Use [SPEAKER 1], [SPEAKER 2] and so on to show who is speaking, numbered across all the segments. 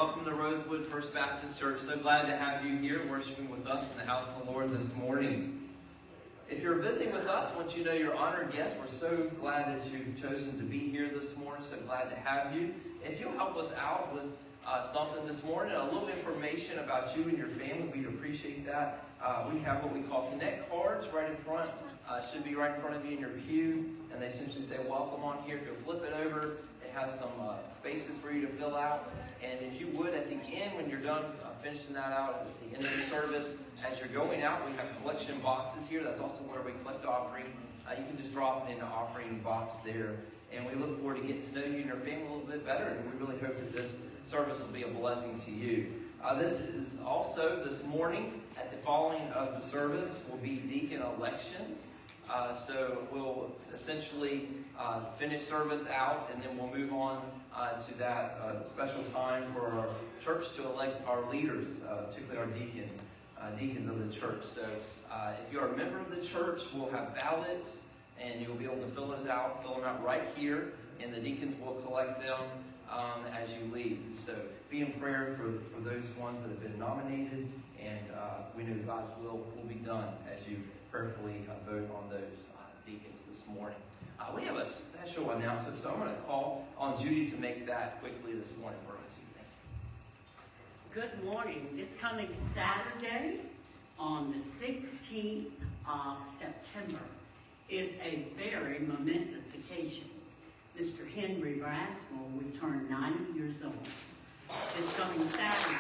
[SPEAKER 1] welcome to Rosewood First Baptist Church. So glad to have you here worshiping with us in the house of the Lord this morning. If you're visiting with us, once you know you're honored guests, we're so glad that you've chosen to be here this morning. So glad to have you. If you'll help us out with something this morning, a little information about you and your family, we'd appreciate that. We have what we call Connect cards right in front. Should be right in front of you in your pew, and they essentially say welcome on here. If you'll flip it over, it has some spaces for you to fill out. And if you would, at the end, when you're done finishing that out at the end of the service, as you're going out, we have collection boxes here. That's also where we collect offering. You can just drop it in the offering box there. And we look forward to getting to know you and your family a little bit better. And we really hope that this service will be a blessing to you. This is also this morning at the following of the service will be deacon elections. So we'll essentially finish service out, and then we'll move on to that special time for our church to elect our leaders, particularly our deacons of the church. So if you're a member of the church, we'll have ballots, and you'll be able to fill them out right here, and the deacons will collect them as you leave. So be in prayer for those ones that have been nominated, and we know God's will be done as you prayerfully vote on those deacons this morning. We have a special announcement, so I'm going to call on Judy to make that quickly this morning for us. Thank you.
[SPEAKER 2] Good morning. This coming Saturday on the 16th of September is a very momentous occasion. Mr. Henry Braswell will turn 90 years old. This coming Saturday.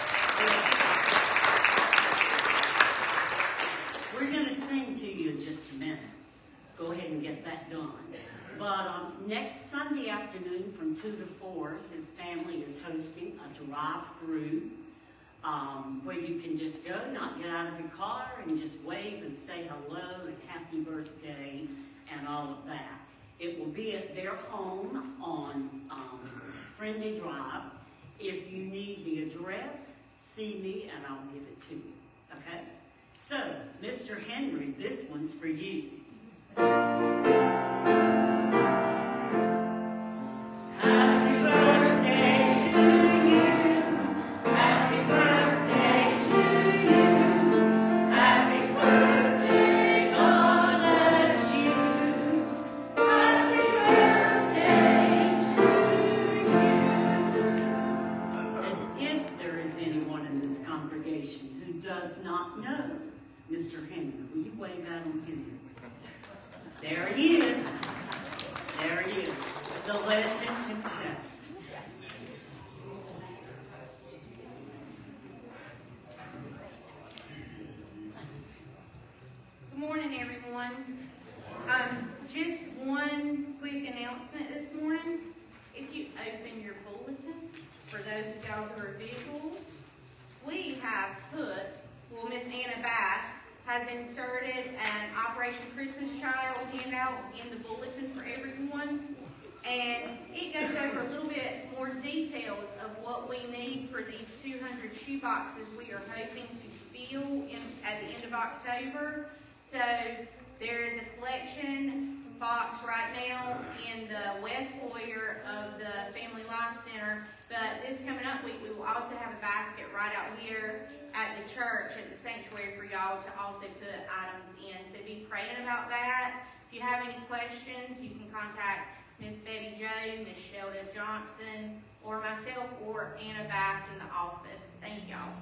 [SPEAKER 2] We're going to sing to you in just a minute. Go ahead and get that done. But next Sunday afternoon from 2 to 4, his family is hosting a drive-through where you can just go, not get out of your car, and just wave and say hello and happy birthday and all of that. It will be at their home on Friendly Drive. If you need the address, see me and I'll give it to you. Okay? So, Mr. Henry, this one's for you. Mr. Henry, will you wave that on him? There he is. There he is. The legend himself.
[SPEAKER 3] Good morning, everyone. Just one quick announcement this morning. If you open your bulletins, for those of y'all who are visuals, we have Miss Anna Bass has inserted an Operation Christmas Child handout in the bulletin for everyone. And it goes over a little bit more details of what we need for these 200 shoe boxes we are hoping to fill at the end of October. So there is a collection box right now in the west foyer of the Family Life Center. But this coming up week, we will also have a basket right out here at the church, at the sanctuary, for y'all to also put items in. So be praying about that. If you have any questions, you can contact Miss Betty Joe, Miss Shelda Johnson, or myself, or Anna Bass in the office. Thank y'all.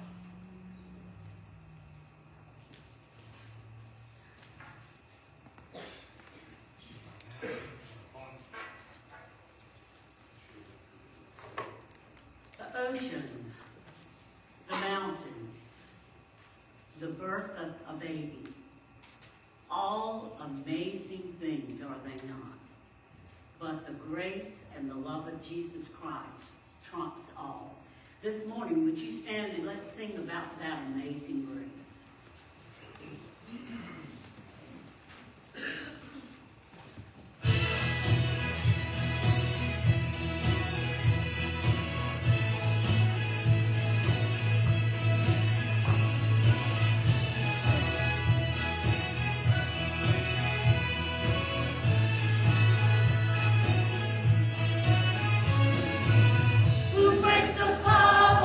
[SPEAKER 2] The ocean, the mountains, the birth of a baby, all amazing things, are they not? But the grace and the love of Jesus Christ trumps all. This morning, would you stand and let's sing about that amazing grace.
[SPEAKER 4] Who breaks the power?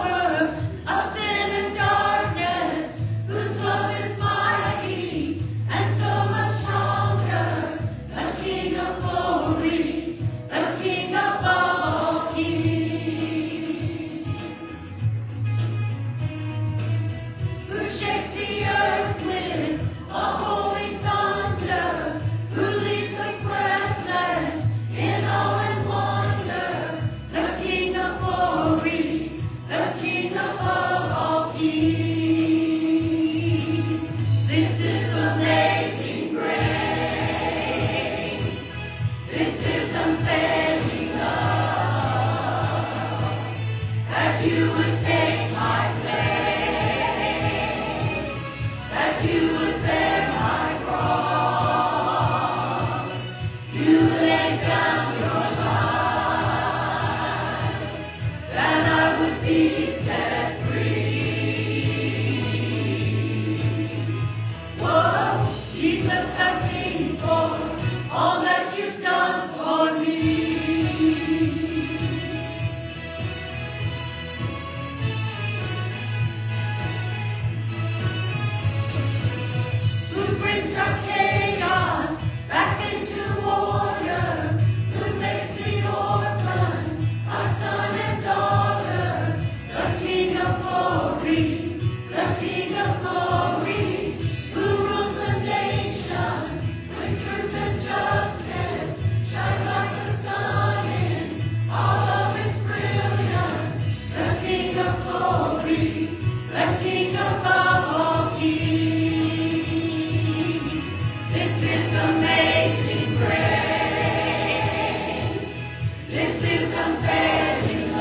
[SPEAKER 2] unfailing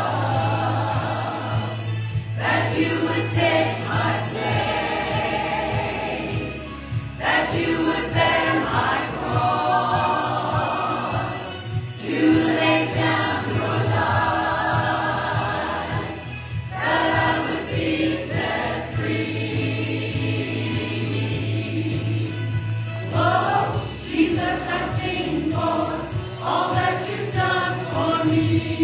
[SPEAKER 2] love, that you would take my place, that you would bear my cross, you laid down your life, that I would be set free. Oh, Jesus, I sing for all that you've done for me.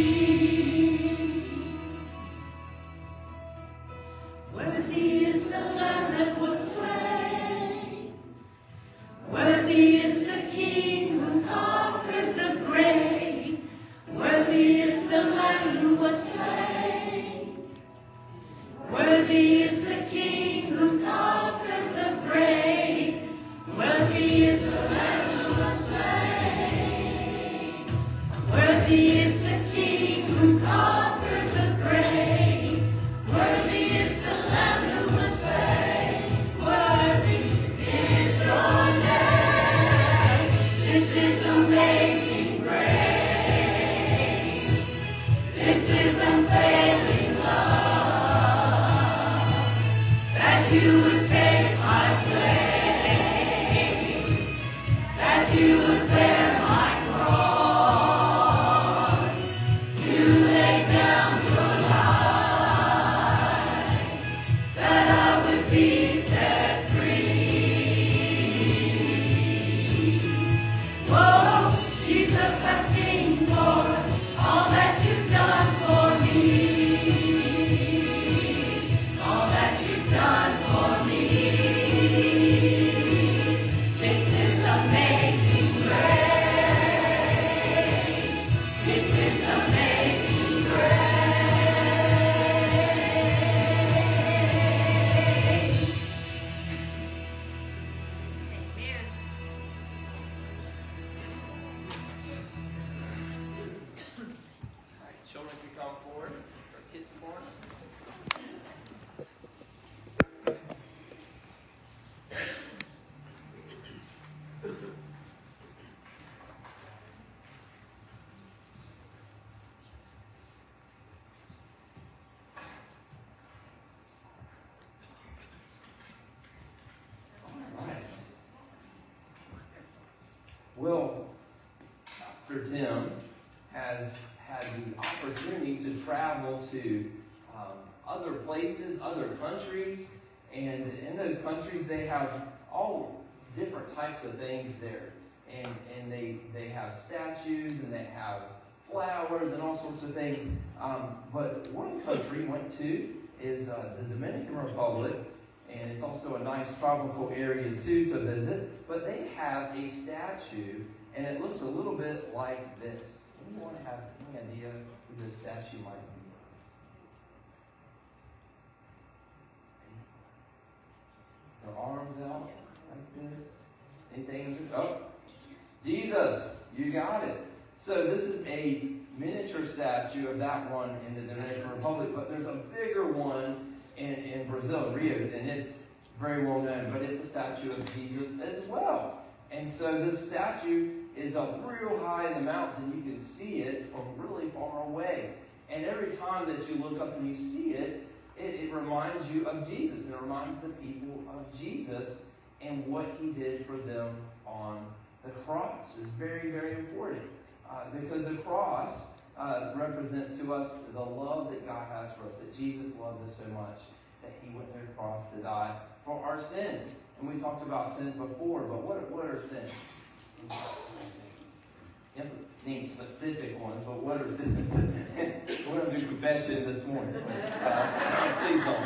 [SPEAKER 2] Worthy is the Lamb that was slain. Worthy is the King who conquered the grave. Worthy is the Lamb who was slain. Worthy is the King who conquered the grave. Worthy is the Lamb who was slain. Worthy is the King who conquered the grave. Worthy is the Lamb who was slain. Worthy is your name. This is amazing grace. This is unfailing love, that you would take my place, that you would bear my cross, you laid down your life, that I would be set free. Whoa, Jesus, I sing for all that you've done for me, all that you've done for me. This is amazing grace. This is amazing grace.
[SPEAKER 3] Amen.
[SPEAKER 1] All right, children can come forward. Or kids forward. All right. Well, Pastor Tim has had the opportunity to travel to other places, other countries, and in those countries they have all different types of things there. And they have statues and they have flowers and all sorts of things. But one country he went to is the Dominican Republic, and it's also a nice tropical area too to visit. But they have a statue, and it looks a little bit like this. Anyone have any idea who this statue might be? Their arms out like this. Anything? Oh, Jesus, you got it. So this is a miniature statue of that one in the Dominican Republic, but there's a bigger one in Brazil, Rio, and it's very well known, but it's a statue of Jesus as well. And so this statue is up real high in the mountain. You can see it from really far away. And every time that you look up and you see it, it reminds you of Jesus. It reminds the people of Jesus and what he did for them on the cross. Is very, very important. Because the cross represents to us the love that God has for us, that Jesus loved us so much that he went to the cross to die for our sins. And we talked about sins before, but what are sins? You have to name specific ones, but what are sins? We're going to do confession this morning. Please don't.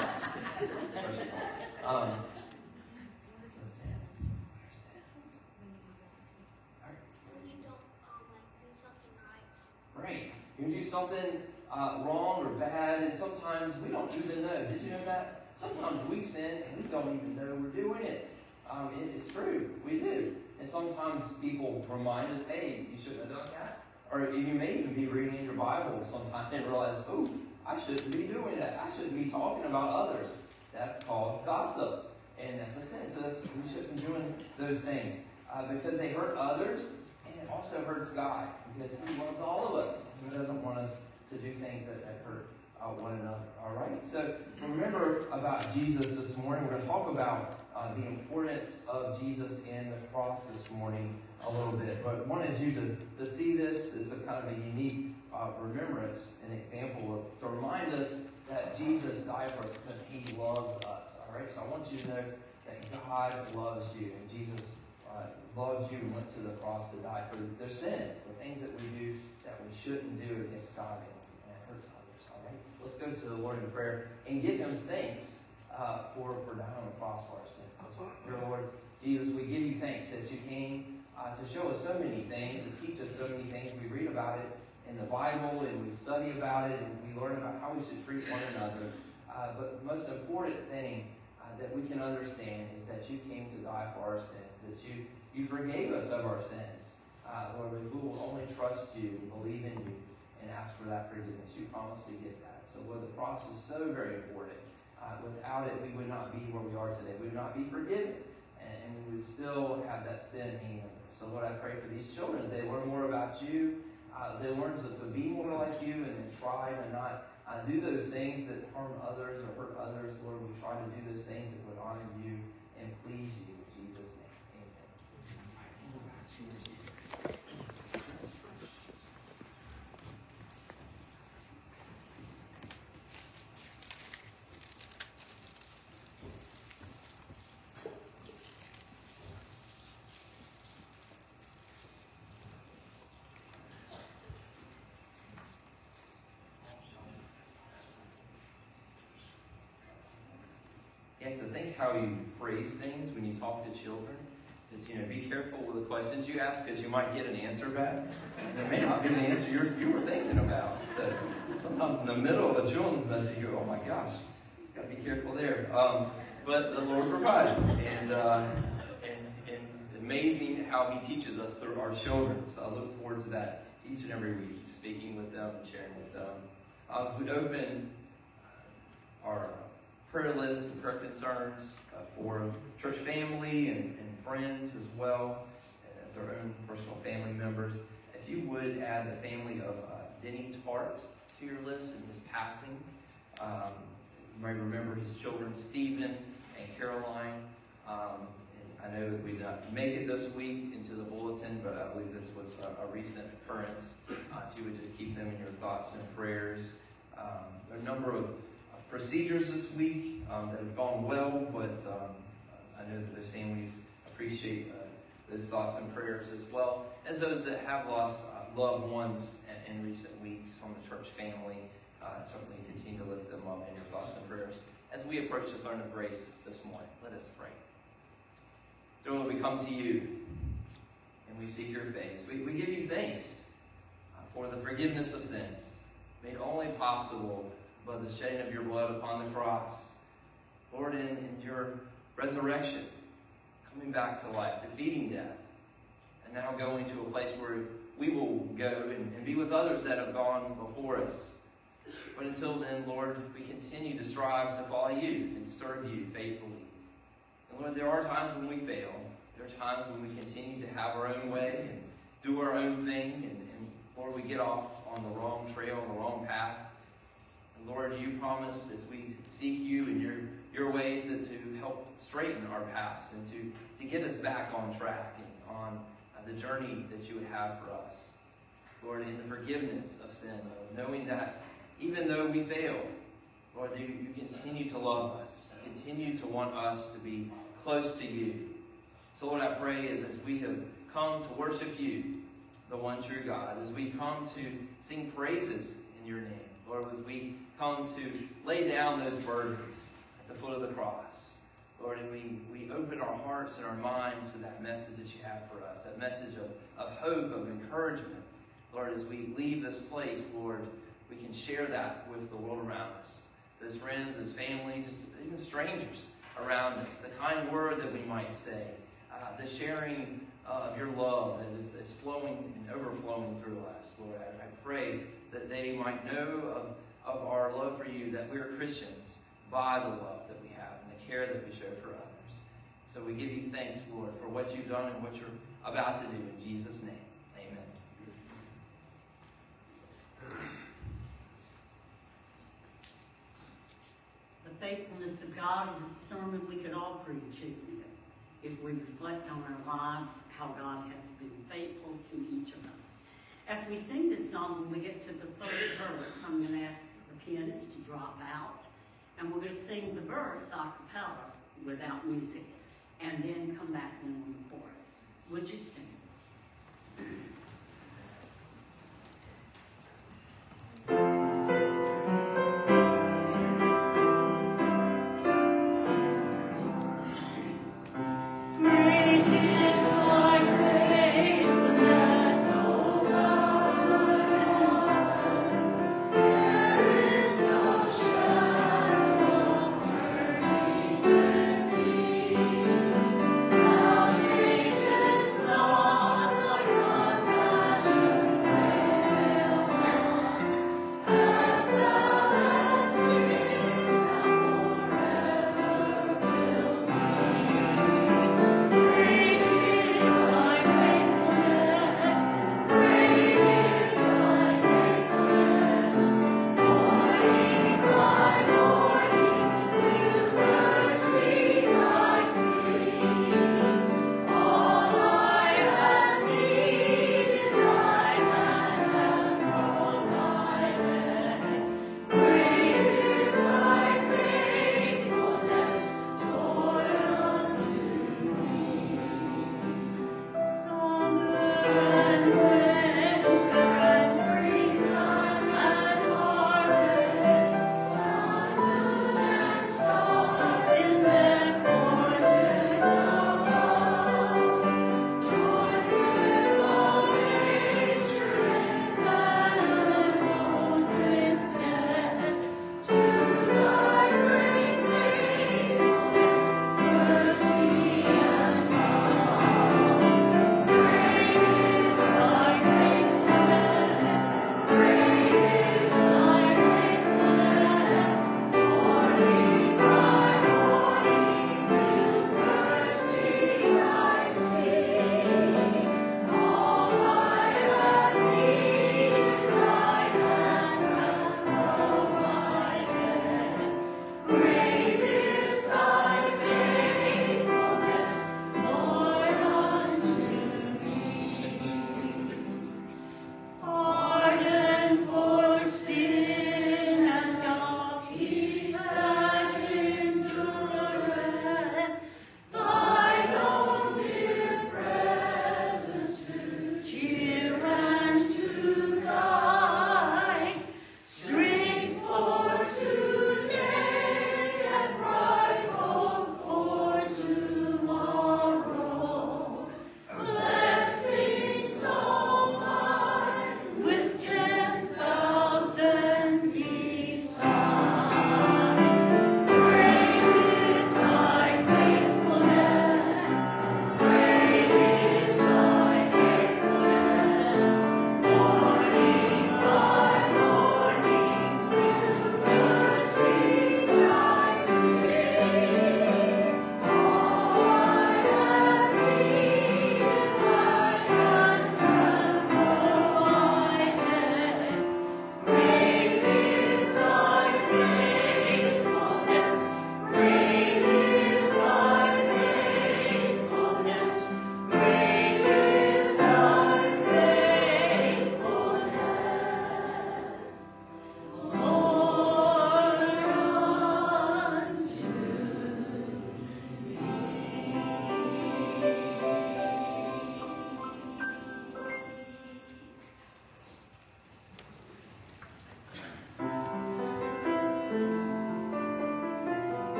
[SPEAKER 1] Right. You do something wrong or bad, and sometimes we don't even know. Did you know that? Sometimes we sin and we don't even know we're doing it. It's true. We do. And sometimes people remind us, hey, you shouldn't have done that. Or you may even be reading in your Bible sometime and realize, oh, I shouldn't be doing that. I shouldn't be talking about others. That's called gossip. And that's a sin. So we shouldn't be doing those things. Because they hurt others, and it also hurts God. Because he loves all of us. He doesn't do things that hurt one another. All right? So remember about Jesus this morning. We're going to talk about the importance of Jesus and the cross this morning a little bit. But I wanted you to see this as a kind of a unique remembrance, an example to remind us that Jesus died for us because he loves us. All right? So I want you to know that God loves you. And Jesus loves you and went to the cross to die for their sins, the things that we do that we shouldn't do against God and it hurts others. All right? Let's go to the Lord in prayer and give him thanks for dying on the cross for our sins. Dear Lord Jesus, we give you thanks that you came to show us so many things, to teach us so many things. We read about it in the Bible, and we study about it, and we learn about how we should treat one another. But the most important thing that we can understand is that you came to die for our sins, that you forgave us of our sins. Lord, we will only trust you, believe in you, and ask for that forgiveness. You promised to get that. So, Lord, the cross is so very important. Without it, we would not be where we are today. We would not be forgiven, and we would still have that sin hanging over us. So, Lord, I pray for these children as they learn more about you. They learn to be more like you and try to not do those things that harm others or hurt others. Lord, we try to do those things that would honor you and please you. In Jesus' name, You have to think how you phrase things when you talk to children. Is, be careful with the questions you ask because you might get an answer back. And it may not be the answer you were thinking about. So sometimes in the middle of a children's message, you go, oh my gosh, got to be careful there. But the Lord provides. And amazing how he teaches us through our children. So I look forward to that each and every week, speaking with them and sharing with them. As we open our prayer list and prayer concerns for church family and friends as well as our own personal family members. If you would add the family of Denny Tart to your list in his passing. You might remember his children, Stephen and Caroline. I know that we did not make it this week into the bulletin, but I believe this was a recent occurrence. If you would just keep them in your thoughts and prayers. There are a number of procedures this week that have gone well, but I know that those families appreciate those thoughts and prayers as well as those that have lost loved ones in recent weeks from the church family. Certainly continue to lift them up in your thoughts and prayers as we approach the throne of grace this morning. Let us pray. Dear Lord, we come to you and we seek your face. We give you thanks for the forgiveness of sins made only possible by the shedding of your blood upon the cross. Lord, in your resurrection, coming back to life, defeating death, and now going to a place where we will go and be with others that have gone before us. But until then, Lord, we continue to strive to follow you and to serve you faithfully. And Lord, there are times when we fail. There are times when we continue to have our own way and do our own thing, and Lord, we get off on the wrong trail, on the wrong path. And Lord, you promise as we seek you and your ways to help straighten our paths and to get us back on track and on the journey that you would have for us. Lord, in the forgiveness of sin, knowing that even though we fail, Lord, you continue to love us. You continue to want us to be close to you. So Lord, I pray as we have come to worship you, the one true God, as we come to sing praises in your name, Lord, as we come to lay down those burdens at the foot of the cross, Lord, and we open our hearts and our minds to that message that you have for us, that message of hope, of encouragement. Lord, as we leave this place, Lord, we can share that with the world around us. Those friends, those family, just even strangers around us. The kind word that we might say. The sharing of your love that is flowing and overflowing through us. Lord, I pray that they might know of our love for you, that we are Christians by the love that we have and the care that we show for others. So we give you thanks, Lord, for what you've done and what you're about to do. In Jesus' name, amen.
[SPEAKER 2] faithfulness of God is a sermon we could all preach, isn't it? If we reflect on our lives, how God has been faithful to each of us. As we sing this song, when we get to the third verse, I'm going to ask the pianist to drop out, and we're going to sing the verse a cappella without music, and then come back in on the chorus. Would you stand?
[SPEAKER 4] I'll take this song,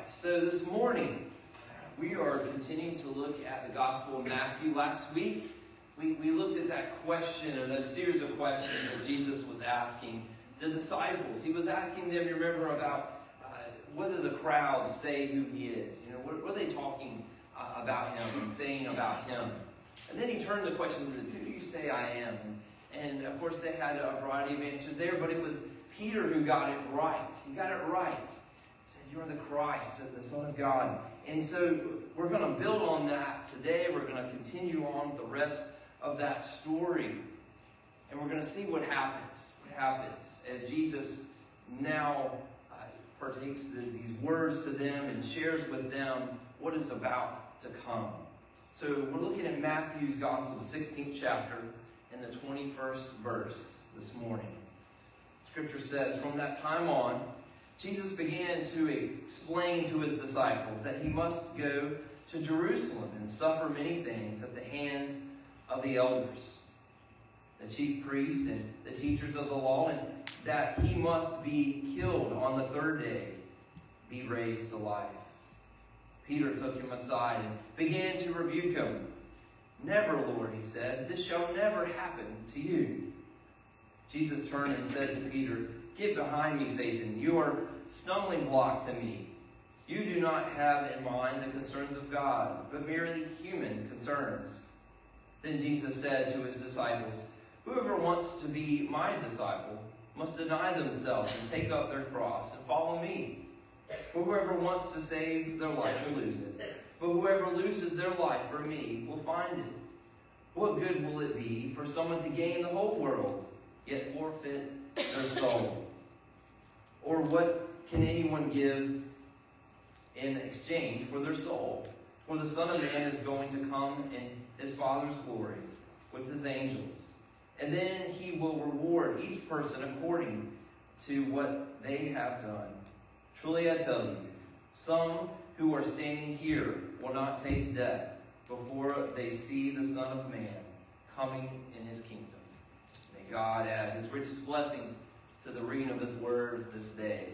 [SPEAKER 1] So this morning, we are continuing to look at the Gospel of Matthew. Last week, we looked at that question, or those series of questions that Jesus was asking the disciples. He was asking them, you remember, about what do the crowds say who he is? You know, what are they talking about him and saying about him? And then he turned the question to them, who do you say I am? And of course, they had a variety of answers there, but it was Peter who got it right. He got it right. He said, you are the Christ, the Son of God. And so we're going to build on that today. We're going to continue on with the rest of that story. And we're going to see what happens. What happens as Jesus now partakes these words to them and shares with them what is about to come. So we're looking at Matthew's Gospel, the 16th chapter, and the 21st verse this morning. Scripture says, from that time on, Jesus began to explain to his disciples that he must go to Jerusalem and suffer many things at the hands of the elders, the chief priests, and the teachers of the law, and that he must be killed on the third day, be raised to life. Peter took him aside and began to rebuke him. Never, Lord, he said, this shall never happen to you. Jesus turned and said to Peter, get behind me, Satan. You are a stumbling block to me. You do not have in mind the concerns of God, but merely human concerns. Then Jesus said to his disciples, whoever wants to be my disciple must deny themselves and take up their cross and follow me. For whoever wants to save their life will lose it. But whoever loses their life for me will find it. What good will it be for someone to gain the whole world, yet forfeit their soul? Or what can anyone give in exchange for their soul? For the Son of Man is going to come in his Father's glory with his angels. And then he will reward each person according to what they have done. Truly I tell you, some who are standing here will not taste death before they see the Son of Man coming in his kingdom. May God add his richest blessing to the reading of his word this day.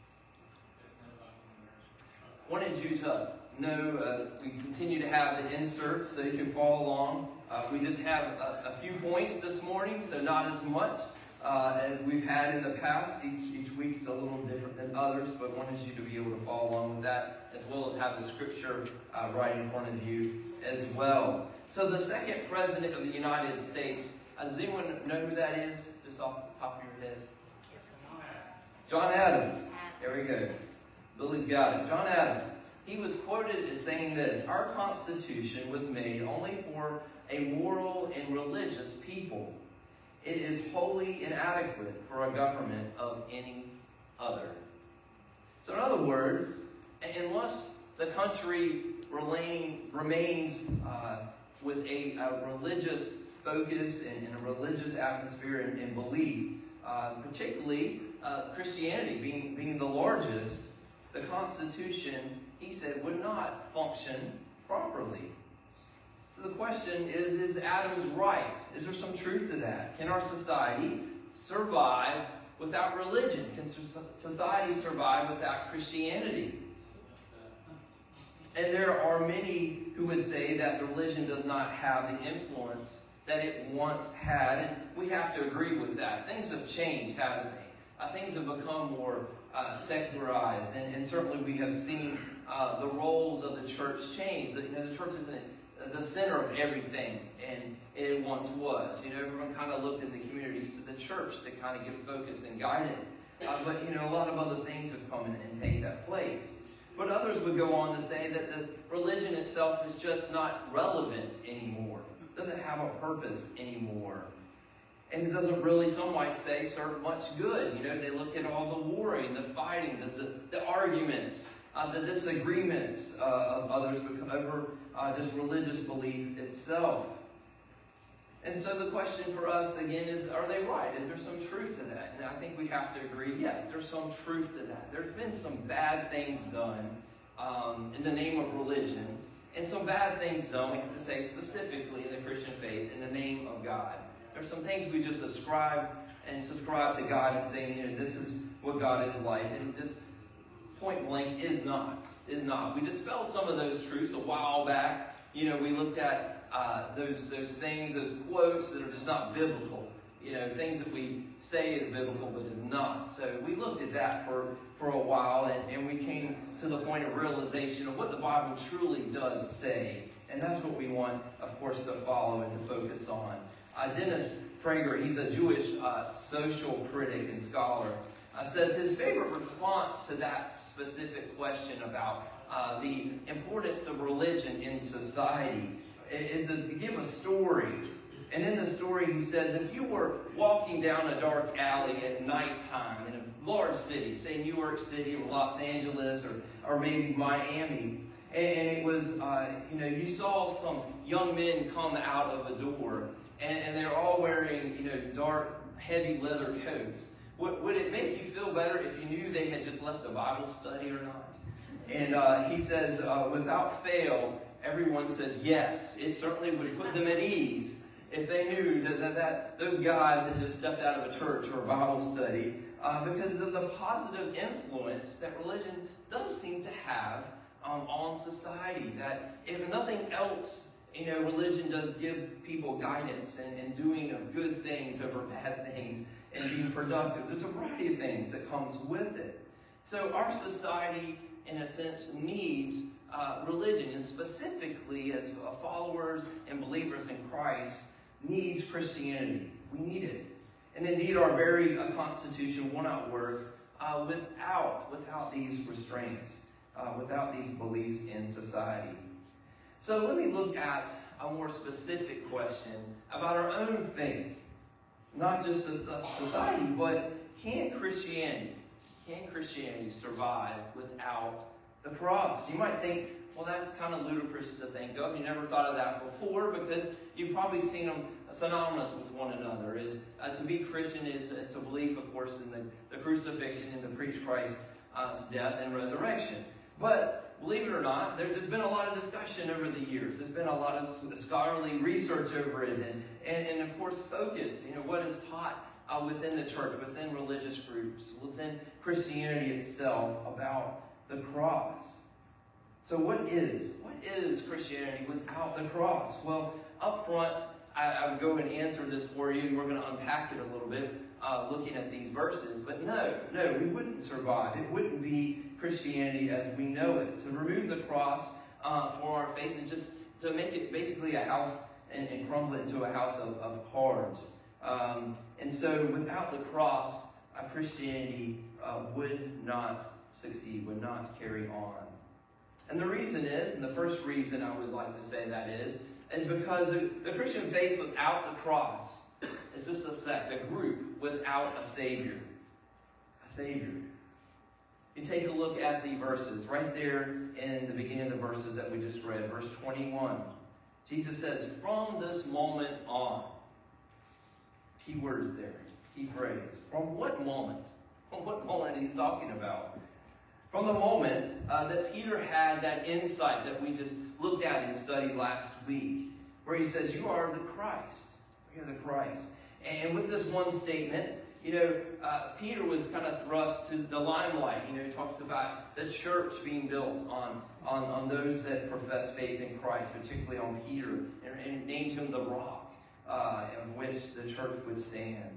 [SPEAKER 1] I wanted you to know we continue to have the inserts so you can follow along. We just have a few points this morning, so not as much as we've had in the past. Each week's a little different than others, but wanted you to be able to follow along with that, as well as have the scripture right in front of you as well. So the second president of the United States, does anyone know who that is, just off the top of your head? John Adams. There we go. Billy's got it. John Adams. He was quoted as saying this, our Constitution was made only for a moral and religious people. It is wholly inadequate for a government of any other. So in other words, unless the country remains with a religious focus and a religious atmosphere and belief, particularly Christianity being the largest, the Constitution, he said, would not function properly. So the question is Adams right? Is there some truth to that? Can our society survive without religion? Can society survive without Christianity? And there are many who would say that religion does not have the influence that it once had, and we have to agree with that. Things have changed, haven't they? Things have become more secularized, and certainly we have seen the roles of the church change. You know, the church isn't the center of everything, and it once was. You know, everyone kind of looked in the communities to the church to kind of give focus and guidance. But, you know, a lot of other things have come in and taken that place. But others would go on to say that the religion itself is just not relevant anymore. It doesn't have a purpose anymore. And it doesn't really, some might say, serve much good. You know, they look at all the warring, the fighting, the arguments, the disagreements of others over just religious belief itself. And so the question for us, again, is, are they right? Is there some truth to that? And I think we have to agree, yes, there's some truth to that. There's been some bad things done in the name of religion, and some bad things done, we have to say specifically in the Christian faith, in the name of God. There's some things we just subscribe to God and saying, you know, this is what God is like, and just point blank is not. We dispelled some of those truths a while back. We looked at those things, those quotes that are just not biblical. Things that we say is biblical but is not. So we looked at that for a while, and we came to the point of realization of what the Bible truly does say. And that's what we want, of course, to follow and to focus on. Dennis Prager, he's a Jewish social critic and scholar, says his favorite response to that specific question about the importance of religion in society is to give a story. And in the story he says, if you were walking down a dark alley at nighttime in a large city, say New York City or Los Angeles or maybe Miami, and it was, you saw some young men come out of a door, and they're all wearing, dark, heavy leather coats. Would it make you feel better if you knew they had just left a Bible study or not? And he says, without fail, everyone says yes. It certainly would put them at ease if they knew that those guys had just stepped out of a church or a Bible study, because of the positive influence that religion does seem to have on society. That if nothing else, religion does give people guidance and doing of good things over bad things and being productive. There's a variety of things that comes with it. So our society, in a sense, needs religion, and specifically as followers and believers in Christ, needs Christianity. We need it. And indeed, our very Constitution will not work without these restraints, without these beliefs in society. So let me look at a more specific question about our own faith. Not just society, but can Christianity survive without the cross? You might think, well, that's kind of ludicrous to think of. You never thought of that before, because you've probably seen them synonymous with one another. To be Christian is to believe, of course, in the crucifixion and to preach Christ's death and resurrection. But believe it or not, there's been a lot of discussion over the years. There's been a lot of scholarly research over it, and of course, focus. What is taught within the church, within religious groups, within Christianity itself about the cross. So what is Christianity without the cross? Well, up front, I would go and answer this for you, and we're going to unpack it a little bit, looking at these verses. But no, we wouldn't survive. It wouldn't be Christianity as we know it. To remove the cross for our faith is just to make it basically a house and crumble it into a house of cards. And so without the cross, Christianity would not succeed, would not carry on. And the reason is, and the first reason I would like to say that is because the Christian faith without the cross is just a sect, a group without a Savior. A Savior. You take a look at the verses right there in the beginning of the verses that we just read, verse 21. Jesus says, from this moment on, key words there, key phrase. From what moment? From what moment he's talking about? From the moment that Peter had that insight that we just looked at and studied last week, where he says, you are the Christ. You are the Christ. And with this one statement, Peter was kind of thrust to the limelight. He talks about the church being built on those that profess faith in Christ, particularly on Peter, and named him the rock on which the church would stand.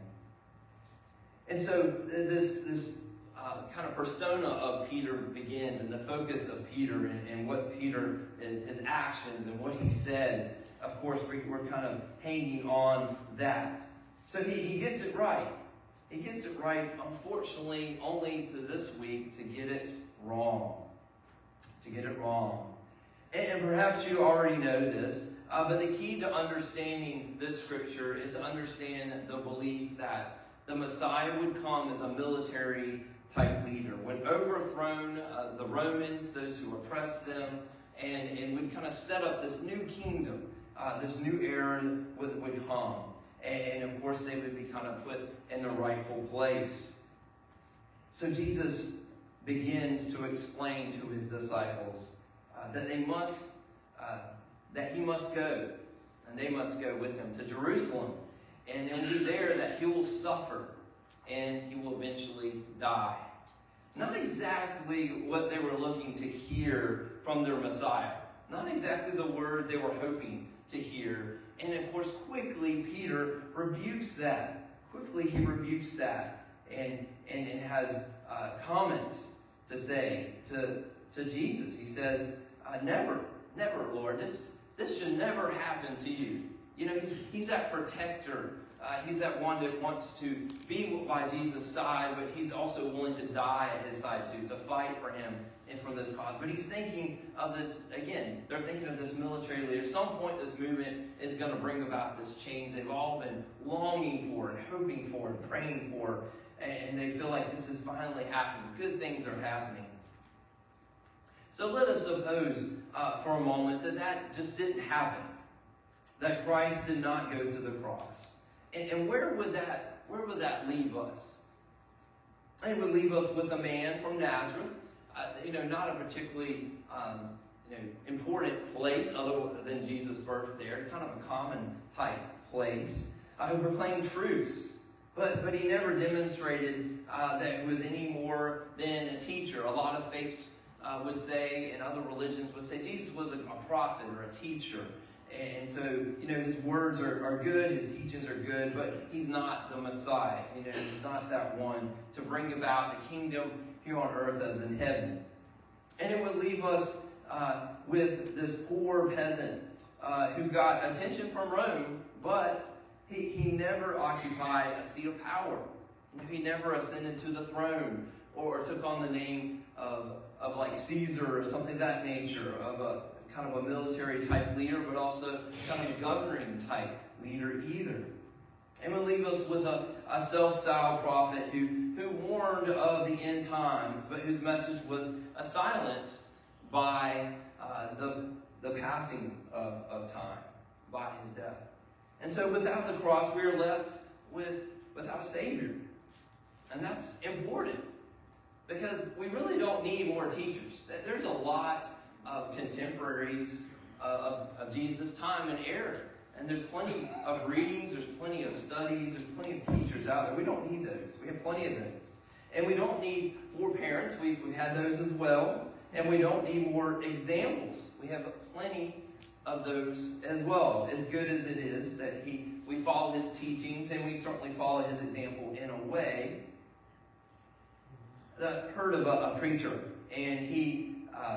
[SPEAKER 1] And so this kind of persona of Peter begins, and the focus of Peter and what Peter, his actions and what he says. Of course, we're kind of hanging on that. So he gets it right. He gets it right, unfortunately, only to this week to get it wrong. To get it wrong. And perhaps you already know this, but the key to understanding this scripture is to understand the belief that the Messiah would come as a military-type leader, would overthrow the Romans, those who oppressed them, and would kind of set up this new kingdom, this new era would come. And of course, they would be kind of put in their rightful place. So Jesus begins to explain to his disciples that he must go, and they must go with him to Jerusalem. And it will be there that he will suffer, and he will eventually die. Not exactly what they were looking to hear from their Messiah. Not exactly the words they were hoping to hear. And of course, quickly Peter rebukes that. Quickly he rebukes that and has comments to say to Jesus. He says, never, Lord, this should never happen to you. You know, he's that protector. He's that one that wants to be by Jesus' side, but he's also willing to die at his side too, to fight for him and for this cause. But he's thinking of this, again, they're thinking of this military leader. At some point, this movement is going to bring about this change they've all been longing for and hoping for and praying for. And they feel like this is finally happening. Good things are happening. So let us suppose for a moment that just didn't happen. That Christ did not go to the cross. And where would that leave us? It would leave us with a man from Nazareth, not a particularly important place other than Jesus' birth there, kind of a common type place, who proclaimed truths. But he never demonstrated that he was any more than a teacher. A lot of faiths would say, and other religions would say, Jesus was a prophet or a teacher. And so, his words are good, his teachings are good, but he's not the Messiah. He's not that one to bring about the kingdom here on earth as in heaven. And it would leave us with this poor peasant who got attention from Rome, but he never occupied a seat of power. He never ascended to the throne or took on the name of like Caesar or something of that nature, of a kind of a military type leader, but also kind of a governing type leader either. And would leave us with a self-styled prophet who warned of the end times, but whose message was silenced by the passing of time, by his death. And so without the cross, we are left without a Savior. And that's important, because we really don't need more teachers. There's a lot of contemporaries of Jesus' time and era. And there's plenty of readings, there's plenty of studies, there's plenty of teachers out there. We don't need those. We have plenty of those. And we don't need more parents. We had those as well. And we don't need more examples. We have plenty of those as well. As good as it is that we follow his teachings, and we certainly follow his example in a way. I heard of a preacher, and he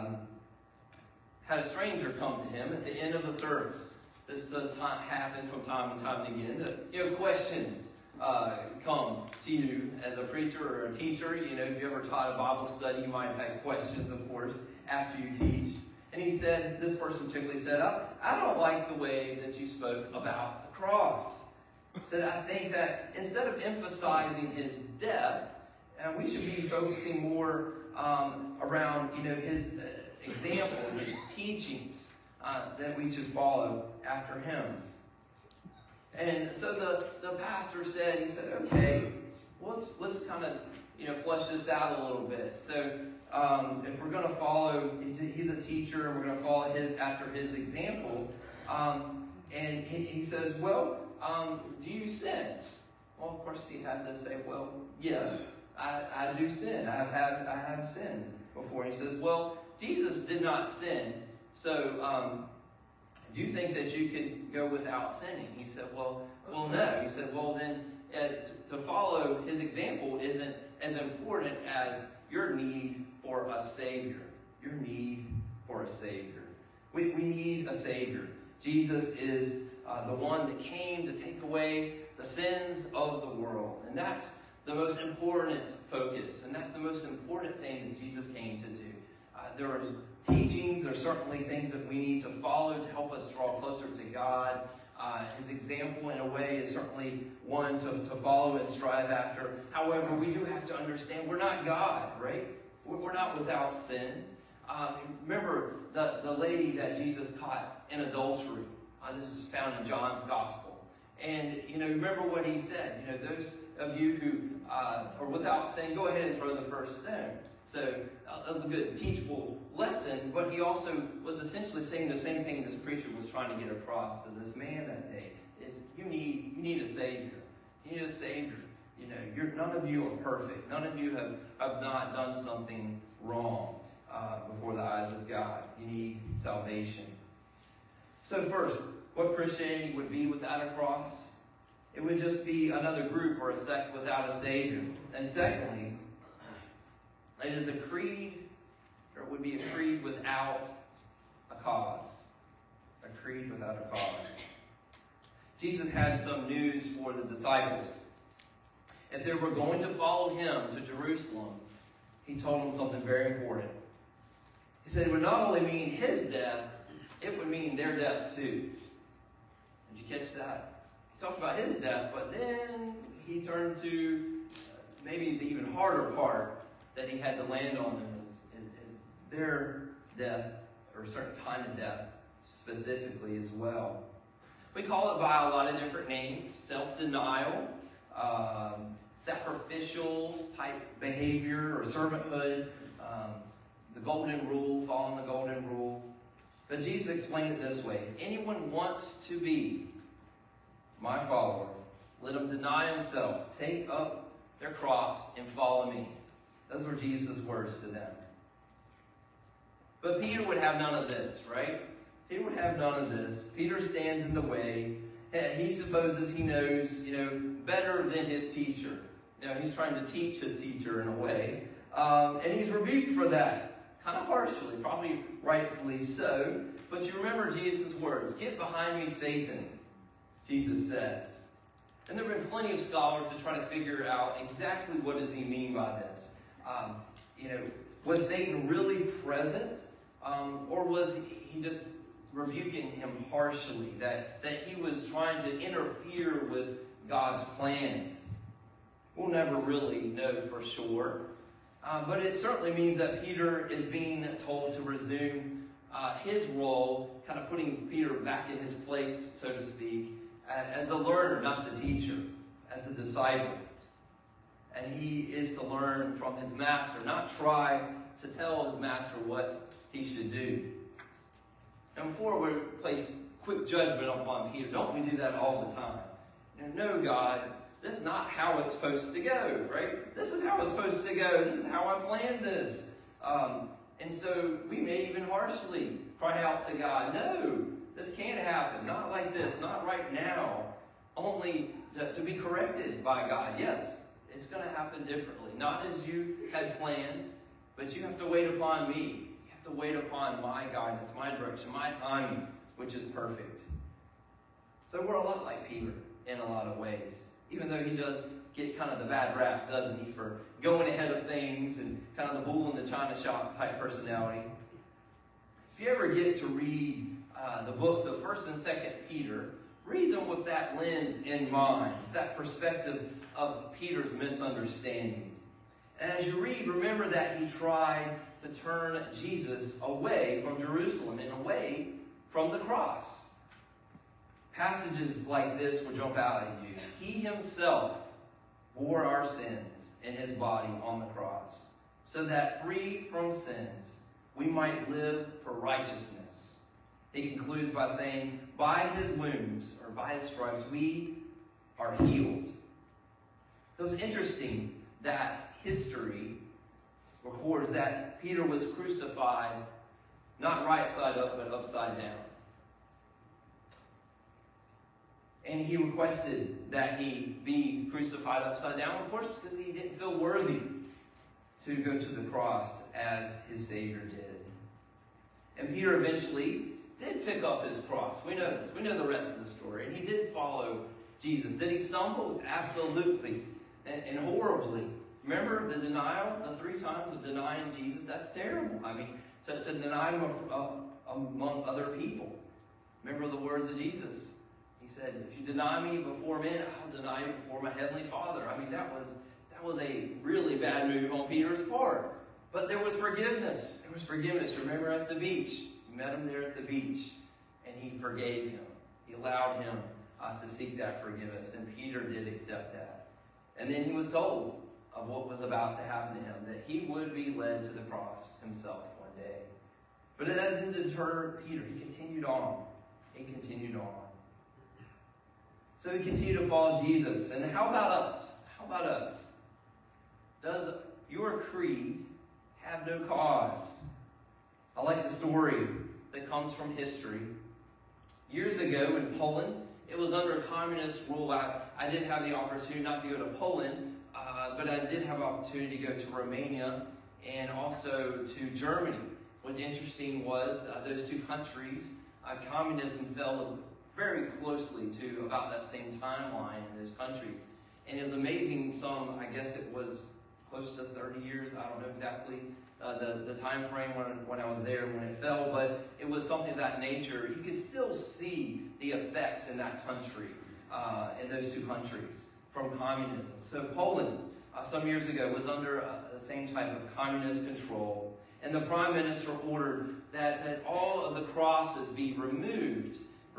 [SPEAKER 1] had a stranger come to him at the end of the service. This does happen from time to time again. Questions come to you as a preacher or a teacher. If you ever taught a Bible study, you might have had questions, of course, after you teach. And he said, this person particularly said, I don't like the way that you spoke about the cross. He said, I think that instead of emphasizing his death, we should be focusing more around, his example, his teachings that we should follow after him. And so the pastor said, okay, well, let's kind of flesh this out a little bit. So if we're going to follow, he's a teacher, and we're going to follow after his example. And he says, well, do you sin? Well, of course, he had to say, well, yes, I do sin. I have sinned before. And he says, well, Jesus did not sin, so do you think that you could go without sinning? He said, well, no. He said, well, then to follow his example isn't as important as your need for a Savior. Your need for a Savior. We need a Savior. Jesus is the one that came to take away the sins of the world. And that's the most important focus. And that's the most important thing that Jesus came to do. There are teachings, there are certainly things that we need to follow to help us draw closer to God. His example, in a way, is certainly one to follow and strive after. However, we do have to understand we're not God, right? We're not without sin. Remember the lady that Jesus caught in adultery. This is found in John's Gospel. And, remember what he said. Those of you who are without sin, go ahead and throw the first stone. So that was a good teachable lesson, but he also was essentially saying the same thing this preacher was trying to get across to this man that day, is you need a Savior. You need a Savior. none of you are perfect. None of you have not done something wrong before the eyes of God. You need salvation. So first, what Christianity would be without a cross? It would just be another group or a sect without a Savior. And secondly, it is a creed, or it would be a creed without a cause. A creed without a cause. Jesus had some news for the disciples. If they were going to follow him to Jerusalem, he told them something very important. He said it would not only mean his death, it would mean their death too. Did you catch that? He talked about his death, but then he turned to maybe the even harder part that he had to land on is their death, or a certain kind of death specifically as well. We call it by a lot of different names: self-denial, sacrificial type behavior, or servanthood, the golden rule, following the golden rule. But Jesus explained it this way: if anyone wants to be my follower, let him deny himself, take up their cross, and follow me. Those were Jesus' words to them. But Peter would have none of this, right? Peter would have none of this. Peter stands in the way. He supposes he knows, better than his teacher. He's trying to teach his teacher in a way. And he's rebuked for that, kind of harshly, probably rightfully so. But you remember Jesus' words: "Get behind me, Satan," Jesus says. And there have been plenty of scholars to try to figure out exactly what does he mean by this. Was Satan really present? Or was he just rebuking him harshly, that he was trying to interfere with God's plans? We'll never really know for sure. But it certainly means that Peter is being told to resume his role, kind of putting Peter back in his place, so to speak, as a learner, not the teacher, as a disciple. And he is to learn from his master, not try to tell his master what he should do. And before we place quick judgment upon Peter, don't we do that all the time? No, God, this is not how it's supposed to go, right? This is how it's supposed to go. This is how I planned this. And so we may even harshly cry out to God, no, this can't happen. Not like this. Not right now. Only to be corrected by God. Yes, it's going to happen differently. Not as you had planned, but you have to wait upon me. You have to wait upon my guidance, my direction, my timing, which is perfect. So we're a lot like Peter in a lot of ways. Even though he does get kind of the bad rap, doesn't he, for going ahead of things and kind of the bull in the china shop type personality. If you ever get to read the books of 1st and 2nd Peter, read them with that lens in mind, that perspective of Peter's misunderstanding. And as you read, remember that he tried to turn Jesus away from Jerusalem and away from the cross. Passages like this will jump out at you. He himself bore our sins in his body on the cross, so that free from sins, we might live for righteousness. He concludes by saying, by his wounds, or by his stripes, we are healed. So it's interesting that history records that Peter was crucified, not right side up, but upside down. And he requested that he be crucified upside down, of course, because he didn't feel worthy to go to the cross as his Savior did. And Peter eventually did pick up his cross. We know this. We know the rest of the story. And he did follow Jesus. Did he stumble? Absolutely. And horribly. Remember the denial, the 3 times of denying Jesus? That's terrible. I mean, to deny him among other people. Remember the words of Jesus. He said, if you deny me before men, I'll deny you before my heavenly Father. I mean, that was a really bad move on Peter's part. But there was forgiveness. There was forgiveness. Remember at the beach. You met him there at the beach. And he forgave him. He allowed him to seek that forgiveness. And Peter did accept that. And then he was told of what was about to happen to him, that he would be led to the cross himself one day. But it doesn't deter Peter. He continued on. He continued on. So he continued to follow Jesus. And how about us? How about us? Does your creed have no cause? I like the story that comes from history. Years ago in Poland, it was under communist rule. I did have the opportunity not to go to Poland, but I did have an opportunity to go to Romania and also to Germany. What's interesting was those two countries, communism fell very closely to about that same timeline in those countries. And it was amazing, I guess it was close to 30 years, I don't know exactly the time frame when I was there when it fell, but it was something of that nature. You could still see the effects in that country, in those two countries, from communism. So Poland, some years ago, was under the same type of communist control, and the prime minister ordered that all of the crosses be removed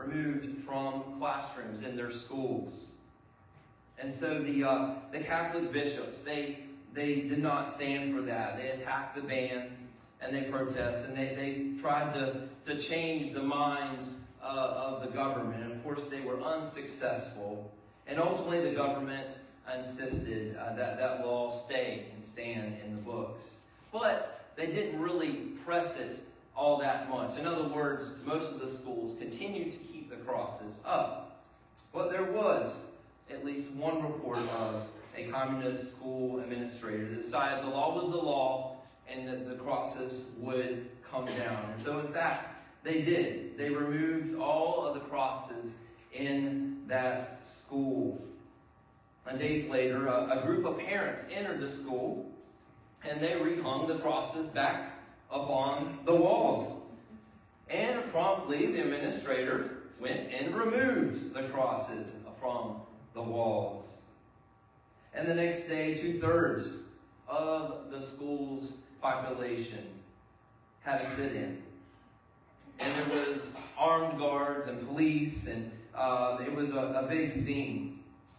[SPEAKER 1] from classrooms in their schools. And so the Catholic bishops, they did not stand for that. They attacked the ban and they protested, and they tried to change the minds of the government. And of course, they were unsuccessful. And ultimately, the government insisted that law stay and stand in the books. But they didn't really press it all that much. In other words, most of the schools continued to keep the crosses up. But there was at least one report of a communist school administrator that decided the law was the law and that the crosses would come down. And so, in fact, they did. They removed all of the crosses in that school. And days later, a group of parents entered the school and they rehung the crosses back upon the walls. And promptly, the administrator went and removed the crosses from the walls. And the next day, 2/3 of the school's population had a sit-in. And there was armed guards and police, and it was a big scene.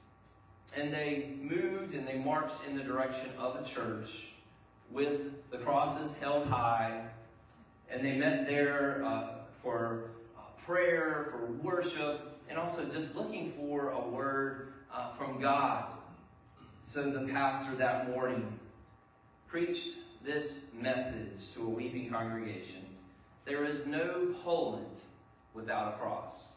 [SPEAKER 1] And they moved and they marched in the direction of a church with the crosses held high. And they met there for prayer, for worship, and also just looking for a word from God. So the pastor that morning preached this message to a weeping congregation. There is no Poland without a cross.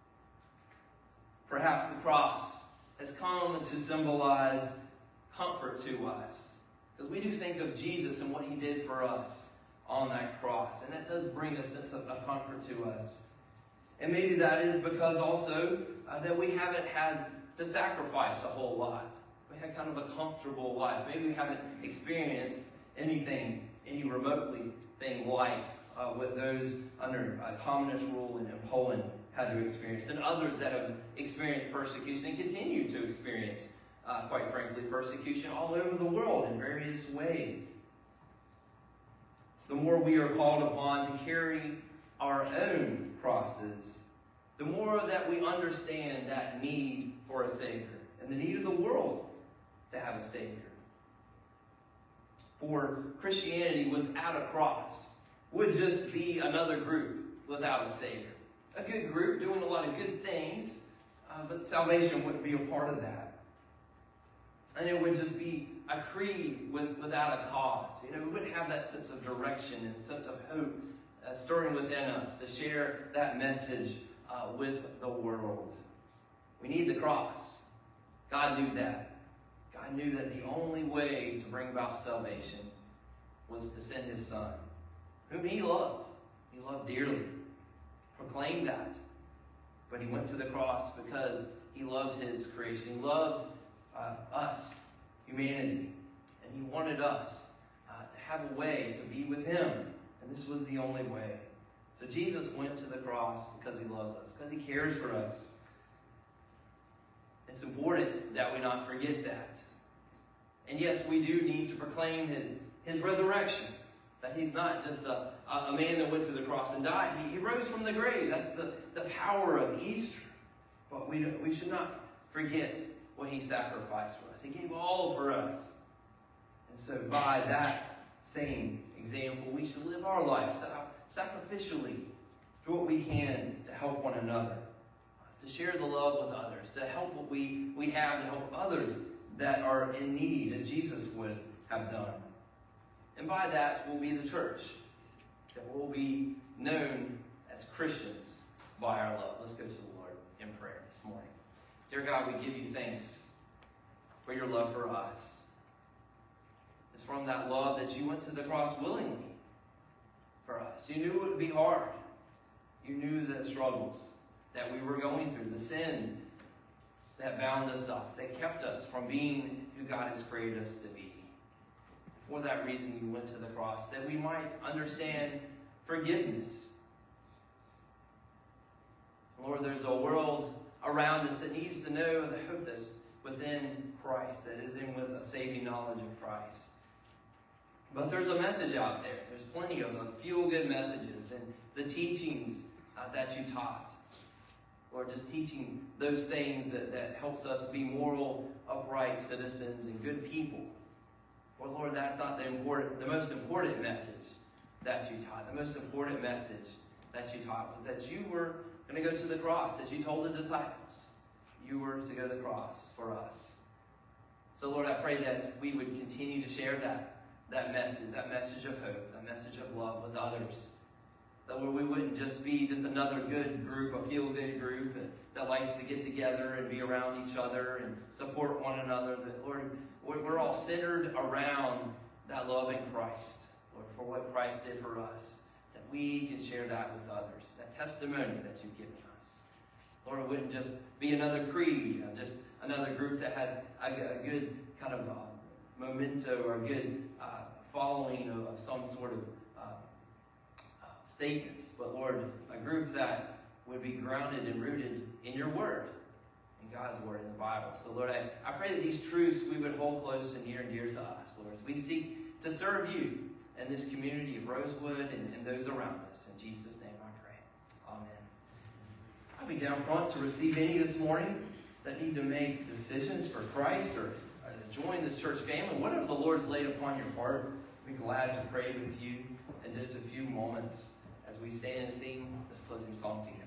[SPEAKER 1] Perhaps the cross has come to symbolize comfort to us, because we do think of Jesus and what he did for us on that cross, and that does bring a sense of comfort to us. And maybe that is because also that we haven't had to sacrifice a whole lot. We had kind of a comfortable life. Maybe we haven't experienced any remotely thing like what those under communist rule in Poland had to experience, and others that have experienced persecution and continue to experience, quite frankly, persecution all over the world in various ways. The more we are called upon to carry our own crosses, the more that we understand that need for a Savior and the need of the world to have a Savior. For Christianity without a cross would just be another group without a Savior. A good group doing a lot of good things, but salvation wouldn't be a part of that. And it would just be a creed without a cause. We wouldn't have that sense of direction and sense of hope stirring within us to share that message with the world. We need the cross. God knew that. God knew that the only way to bring about salvation was to send his Son, whom he loved. He loved dearly. Proclaimed that. But he went to the cross because he loved his creation. He loved us, humanity. And he wanted us to have a way to be with him. And this was the only way. So Jesus went to the cross because he loves us, because he cares for us. It's important that we not forget that. And yes, we do need to proclaim his resurrection. That he's not just a man that went to the cross and died. He rose from the grave. That's the power of Easter. But we should not forget what he sacrificed for us. He gave all for us. And so by that same example, we should live our lives sacrificially, do what we can to help one another, to share the love with others, to help what we have to help others that are in need as Jesus would have done. And by that will be the church, that will be known as Christians by our love. Let's go to the Lord in prayer this morning. Dear God, we give you thanks for your love for us. It's from that love that you went to the cross willingly for us. You knew it would be hard. You knew the struggles that we were going through, the sin that bound us up, that kept us from being who God has created us to be. For that reason, you went to the cross, that we might understand forgiveness. Lord, there's a world around us that needs to know the hope that's within Christ, that is in with a saving knowledge of Christ. But there's a message out there. There's plenty of feel-good messages and the teachings that you taught. Or just teaching those things that helps us be moral, upright citizens and good people. Well, Lord, that's not the most important message that you taught. The most important message that you taught was that you were going to go to the cross, as you told the disciples. You were to go to the cross for us. So, Lord, I pray that we would continue to share that message of hope, that message of love with others. That, Lord, we wouldn't just be just another good group, a feel-good group that likes to get together and be around each other and support one another. That, Lord, we're all centered around that love in Christ, Lord, for what Christ did for us, that we can share that with others, that testimony that you've given us. Lord, it wouldn't just be another creed, just another group that had a good kind of memento or a good following of some sort of statement, but Lord, a group that would be grounded and rooted in your word, in God's word, in the Bible. So Lord, I pray that these truths we would hold close and near to us, Lord, as we seek to serve you and this community of Rosewood and those around us. In Jesus' name I pray. Amen. I'll be down front to receive any this morning that need to make decisions for Christ or join this church family. Whatever the Lord's laid upon your heart, I'll be glad to pray with you in just a few moments as we stand and sing this closing song together.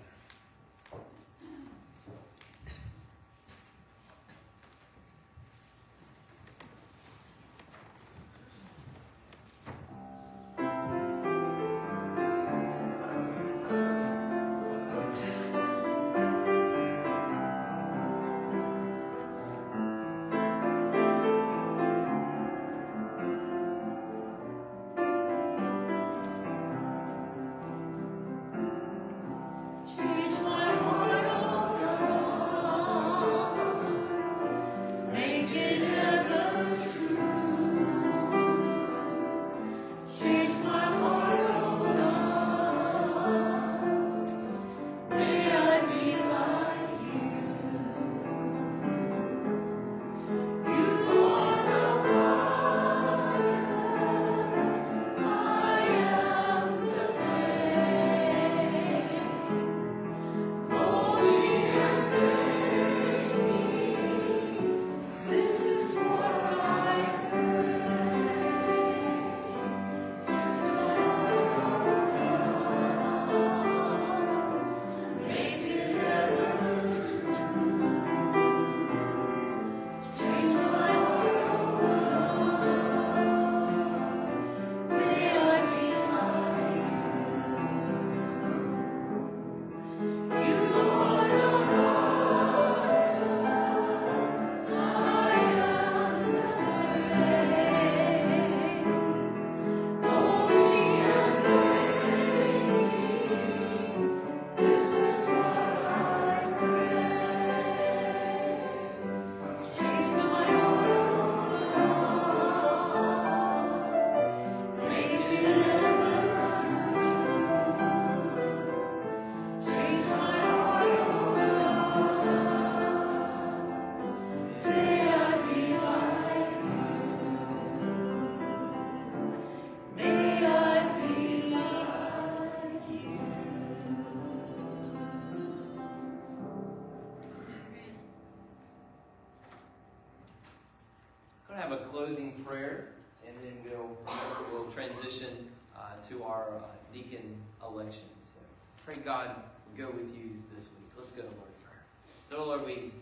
[SPEAKER 1] Have a closing prayer, and then we'll transition to our deacon elections. So pray God will go with you this week. Let's go to Lord in prayer. So Lord, we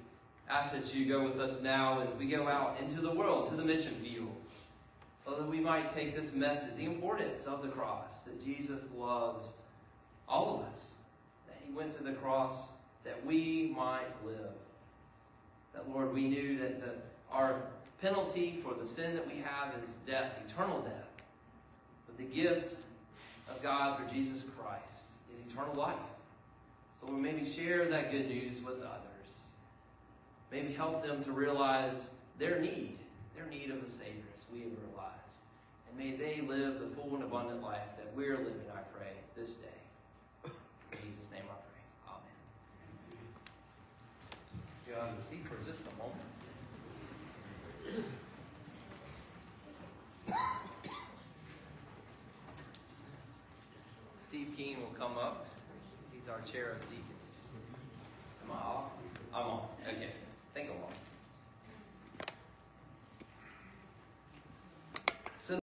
[SPEAKER 1] ask that you go with us now as we go out into the world, to the mission field, so that we might take this message, the importance of the cross, that Jesus loves all of us, that he went to the cross that we might live. That, Lord, we knew that our penalty for the sin that we have is death, eternal death. But the gift of God through Jesus Christ is eternal life. So we maybe share that good news with others. Maybe help them to realize their need of a Savior as we have realized. And may they live the full and abundant life that we're living, I pray, this day. In Jesus' name I pray. Amen. Go on the seat for just a moment. Steve Keene will come up. He's our chair of deacons. Am I off? I'm on. Okay.